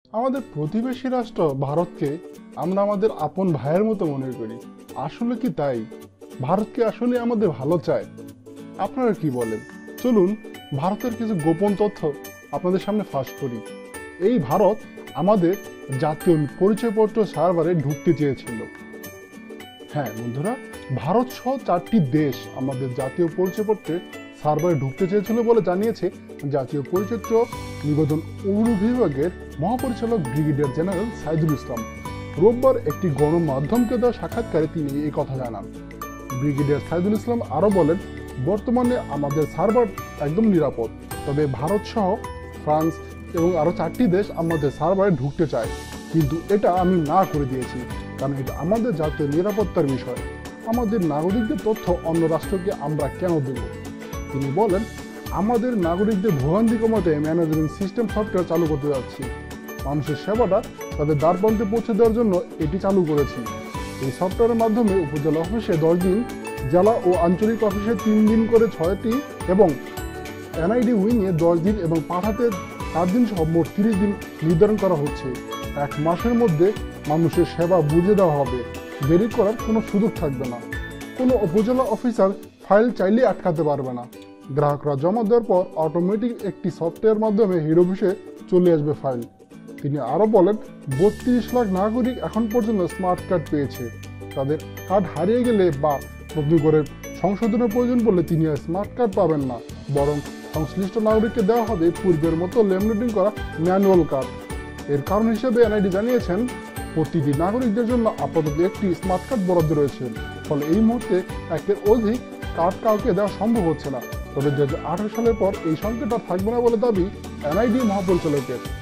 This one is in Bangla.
আমাদের প্রতিবেশী রাষ্ট্র ভারতকে আমরা আমাদের আপন ভাইয়ের মতো মনে করি। আসলে কি তাই? ভারতকে আসলে আমাদের ভালো চায়? আপনারা কি বলেন? চলুন ভারতের কিছু গোপন তথ্য আপনাদের সামনে ফাঁস করি। এই ভারত আমাদের জাতীয় পরিচয়পত্র সার্ভারে ঢুকতে চেয়েছিল। হ্যাঁ বন্ধুরা, ভারত সহ 4টি দেশ আমাদের জাতীয় পরিচয়পত্রে সার্ভারে ঢুকতে চেয়েছিল বলে জানিয়েছে জাতীয় পরিচয়পত্র নিবন্ধন অনুবিভাগের মহাপরিচালক ব্রিগেডিয়ার জেনারেল সাইদুল ইসলাম। রোববার একটি গণমাধ্যমকে দেওয়া সাক্ষাৎকারে তিনি এই কথা জানান। ব্রিগেডিয়ার সাইদুল ইসলাম আরও বলেন, বর্তমানে আমাদের সার্ভার একদম নিরাপদ, তবে ভারত সহ ফ্রান্স এবং আরও 4টি দেশ আমাদের সার্ভারে ঢুকতে চায়, কিন্তু এটা আমি না করে দিয়েছি, কারণ এটা আমাদের জাতীয় নিরাপত্তার বিষয়। আমাদের নাগরিকদের তথ্য অন্য রাষ্ট্রকে আমরা কেন দেব? তিনি বলেন, আমাদের নাগরিকদের ভোগান্তি কমাতে ম্যানেজমেন্ট সিস্টেম সফটওয়্যার চালু করতে যাচ্ছি। মানুষের সেবাটা তাদের দ্বারপ্রান্তে পৌঁছে দেওয়ার জন্য এটি চালু করেছি। এই সফটওয়্যারের মাধ্যমে উপজেলা অফিসে 10 দিন, জেলা ও আঞ্চলিক অফিসে 3 দিন করে 6টি এবং এনআইডি উইংয়ে 10 দিন এবং পাঠাতে 4 দিন সহ মোট 30 দিন নির্ধারণ করা হচ্ছে। 1 মাসের মধ্যে মানুষের সেবা বুঝে দেওয়া হবে, দেরি করার কোনো সুযোগ থাকবে না। কোনো উপজেলা অফিসার ফাইল চাইলে আটকাতে পারবে না। গ্রাহকরা জমা দেওয়ার পর অটোমেটিক একটি সফটওয়্যার মাধ্যমে হেড অফিসে চলে আসবে ফাইল। তিনি আরও বলেন, 32 লাখ নাগরিক এখন পর্যন্ত স্মার্ট কার্ড পেয়েছে। তাদের কার্ড হারিয়ে গেলে বা নতুন করে সংশোধনের প্রয়োজন পড়লে তিনি আর স্মার্ট কার্ড পাবেন না, বরং সংশ্লিষ্ট নাগরিককে দেওয়া হবে পূর্বের মতো লেমিনেটিং করা ম্যানুয়াল কার্ড। এর কারণ হিসেবে এনআইডি জানিয়েছেন, প্রতিটি নাগরিকদের জন্য আপাতত একটি স্মার্ট কার্ড বরাদ্দ রয়েছে, ফলে এই মুহূর্তে একের অধিক কার্ড কাউকে দেওয়া সম্ভব হচ্ছে না। তবে 2018 সালের পর এই সংকট আর থাকবে না বলে দাবি এনআইডি মহাপরিচালকের।